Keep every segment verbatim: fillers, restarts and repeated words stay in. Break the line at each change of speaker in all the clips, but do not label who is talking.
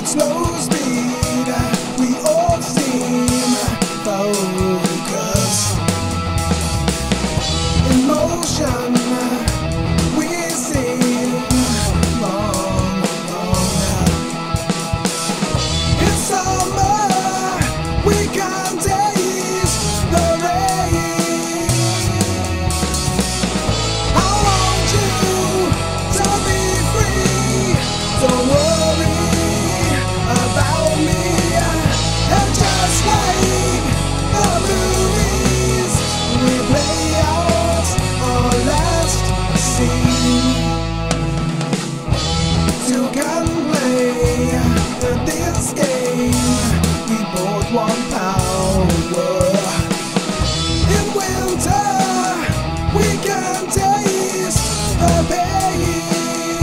at slow speed, we all seem focused. In motion, we seem long, long. In summer, we can taste the rain. I want you to be free. Don't worry about me. And just like the movies, we play out our last scene. Two can play this game. We both want power. In winter, we can taste the pain.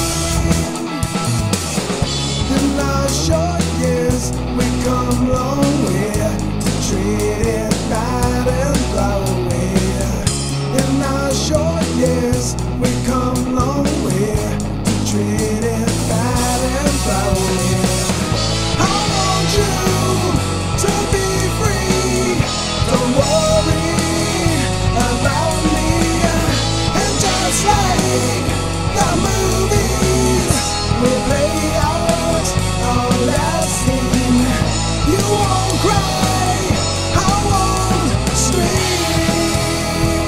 In our short years, we come long way to treat it bad and throw away. In our short years, we come long way to treat it bad and throw away. I want you to be free. Don't worry about me. And just like the movies, we'll play out our last scene. You won't cry, I won't scream.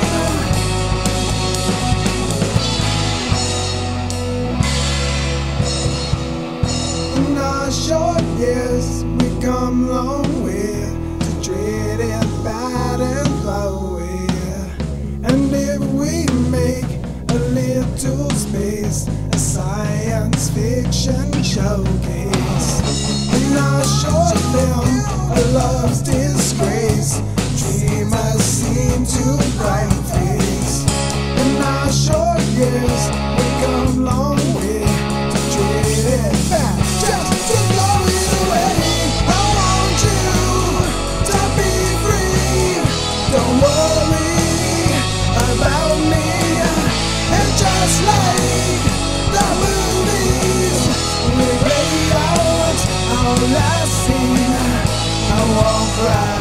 In our short years, we come long way to treat it bad and throw away. And if we make a little space, a science fiction showcase. In our short film, a love's disgrace, dreamers seem to bright face. In our short years, we come long way to treat it bad, just to blow it away. I want you to be free. Don't worry about me. And just like the movies, we play out our last scene. I won't cry.